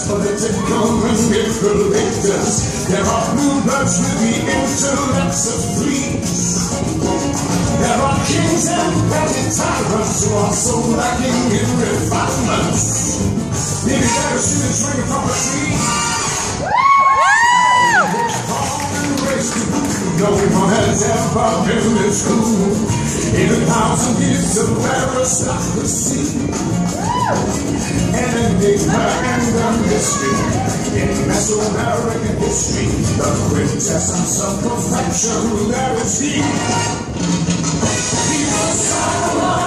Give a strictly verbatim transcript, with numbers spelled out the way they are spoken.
political manipulators. There are blue bloods with the intellects of fleas. There are kings and petty tyrants who are so lacking in refinement. Maybe better shoot a drink from a tree. No one has ever been this cool in a thousand years of aristocracy. An enigma and a mystery in Mesoamerican history. The quintessence of perfection, there is he. He was